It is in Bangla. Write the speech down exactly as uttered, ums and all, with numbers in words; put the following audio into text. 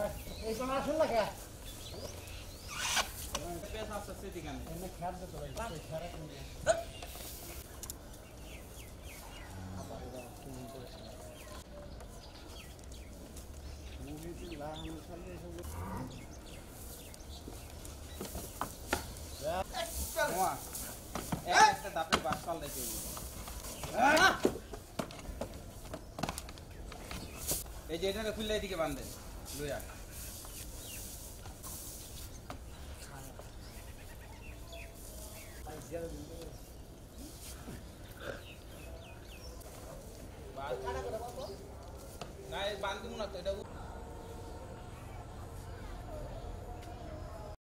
এই সময় আসুন না কে পেস আছে সেদিকানে এমনি খেয়াল তো ভাই খেয়াল করে নিয়ে মুভি দিলা আমি সামনে এসে ওয়া একটা দাপে বাস পাল্টাইতে এই যে এটাকে খুললে এদিকে বাঁধেন লইয়া না বাঁধ দিব না তো এটা